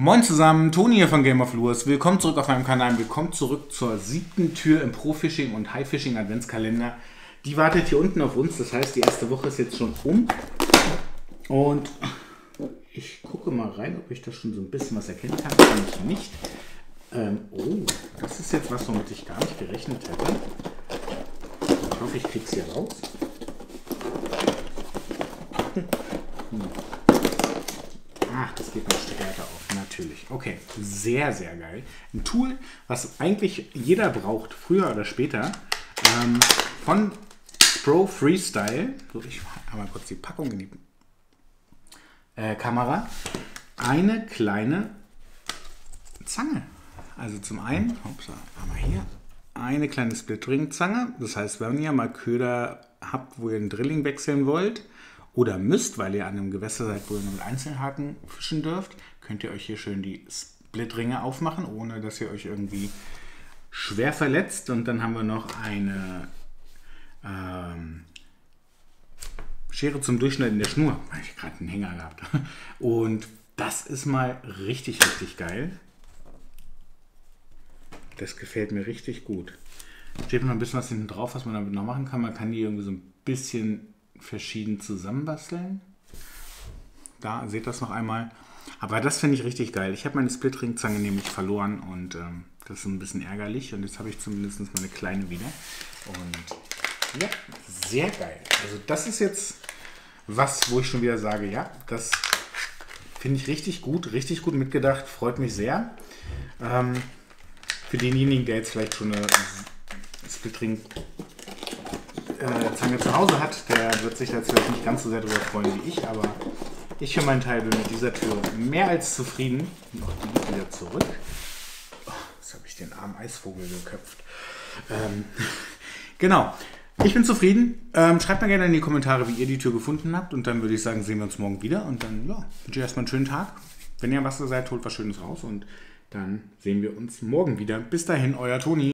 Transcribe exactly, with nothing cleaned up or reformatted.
Moin zusammen, Toni hier von Game of Lures. Willkommen zurück auf meinem Kanal. Willkommen zurück zur siebten Tür im Pro-Fishing und High-Fishing Adventskalender. Die wartet hier unten auf uns, das heißt, die erste Woche ist jetzt schon um. Und ich gucke mal rein, ob ich da schon so ein bisschen was erkennen kann. Kann ich nicht. Ähm, oh, das ist jetzt was, womit ich gar nicht gerechnet hätte. Ich hoffe, ich kriege es hier raus. Hm. Ach, das geht noch stärker auf, natürlich. Okay, sehr, sehr geil. Ein Tool, was eigentlich jeder braucht, früher oder später, ähm, von Pro Freestyle. So, ich habe mal kurz die Packung in die äh, Kamera. Eine kleine Zange. Also zum einen, hoppsa, haben wir hier eine kleine Splitring-Zange. Das heißt, wenn ihr mal Köder habt, wo ihr ein Drilling wechseln wollt, oder müsst, weil ihr an einem Gewässer seid, wo ihr nur mit Einzelhaken fischen dürft, könnt ihr euch hier schön die Splitringe aufmachen, ohne dass ihr euch irgendwie schwer verletzt. Und dann haben wir noch eine ähm, Schere zum Durchschneiden der Schnur. Da habe ich gerade einen Hänger gehabt. Und das ist mal richtig, richtig geil. Das gefällt mir richtig gut. Steht noch ein bisschen was hinten drauf, was man damit noch machen kann. Man kann die irgendwie so ein bisschen verschieden zusammenbasteln. Da seht ihr das noch einmal. Aber das finde ich richtig geil. Ich habe meine Splitring-Zange nämlich verloren und ähm, das ist ein bisschen ärgerlich. Und jetzt habe ich zumindest meine kleine wieder. Und ja, sehr geil. Also das ist jetzt was, wo ich schon wieder sage, ja, das finde ich richtig gut, richtig gut mitgedacht. Freut mich sehr. Ähm, für denjenigen, der jetzt vielleicht schon eine Splitring Zange zu Hause hat, der wird sich jetzt vielleicht nicht ganz so sehr darüber freuen wie ich, aber ich für meinen Teil bin mit dieser Tür mehr als zufrieden. Noch die geht wieder zurück. Oh, jetzt habe ich den armen Eisvogel geköpft. Ähm, genau, ich bin zufrieden. Ähm, schreibt mal gerne in die Kommentare, wie ihr die Tür gefunden habt und dann würde ich sagen, sehen wir uns morgen wieder und dann ja, wünsche ich erstmal einen schönen Tag. Wenn ihr was seid, holt was Schönes raus und dann sehen wir uns morgen wieder. Bis dahin, euer Toni.